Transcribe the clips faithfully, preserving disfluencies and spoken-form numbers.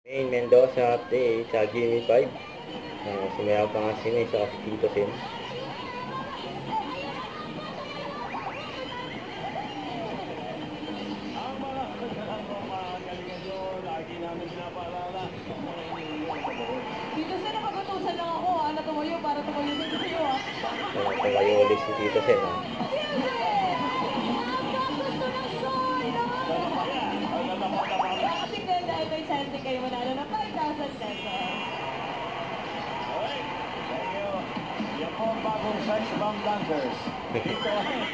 Maine Mendoza update sa Jimmy five. Uh, sumayaw pa nga si May sa Tito Sin. Tito Sin, nakagutusan lang ako. Ano tumayo para tumayo din kayo ah. Uh, tumayo ulit si Tito Sin. Uh. Tingnan dahil may chance kayo manalo ng five thousand pesos. Alright, thank you. Yan po ang bagong search bomb dancers. Dito.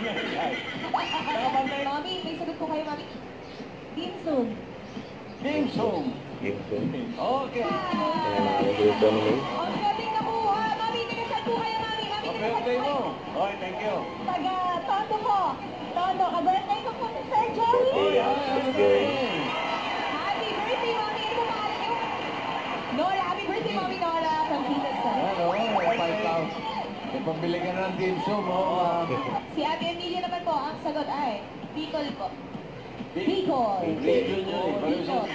Mami, may sagot po kayo, Mami. Dim sum. Dim sum. Dim sum. Okay. Ayan ang aming grupo ni May. Ang galing nakuha. Mami, pinasal po kayo, Mami. Mami, Okay, okay mo. Okay, thank you. Taga, Toto po. Toto, ka-birthday ko po si Sir Joey. Birthday yan, Miss Joy. Happy birthday, Mami. Ano po pangalan niyo? Nora, happy birthday, Mami Nora. From Tito Sin. Ano, five thousand. May pambili ka na ng dim sum, oh. Si Ate Emilia naman po, ang sagot ay Bicol po. Bicol. Region yun eh. Bicol.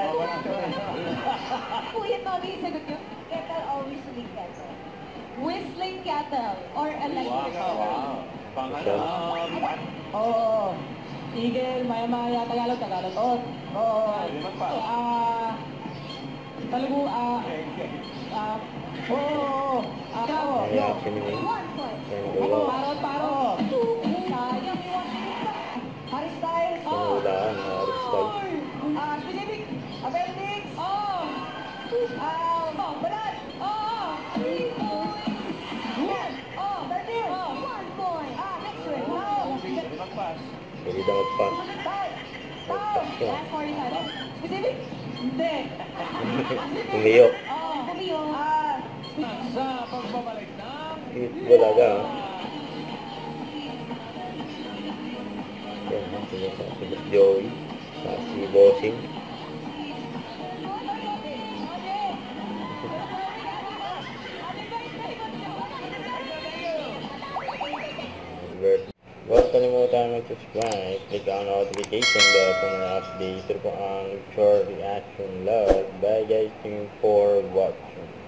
Bicol. Po yan, Mami, yung sagot niyo? Kettle or whistling kettle? Whistling kettle or electric kettle? Wow. Pangalan. Oo. Eagle, maya-maya, Tagalog, Tagalog. Oo. Oo. Limang pa. Ah, talagu, ah, ah, oo. Ah, oo. Ang reaction ni May. One point. Ayan, Ako, gawa. parot, parot. Sayang, one. Harry Styles. Sinulaan na Aris Style. Ah, specific. Appendix. Oh. Ah, oh, balat. Oh. Three points. Yan. Oh, thirteen. Oh, one point. Ah, next one. Oh. Limang pass. Pwede daw magpas. Time. Time. Last forty-five. Specific? Hindi. Tumiyo. Oh, tumiyo. Ah, Sa pagbabalik ng Hit balaga. Yan, ang sila sa si Miss Joey. Sa si Bossing. Huwag kalimutan mag-subscribe, click ang notification bell para mga update. Ito po ang short reaction log. Bye guys, thank you for watching.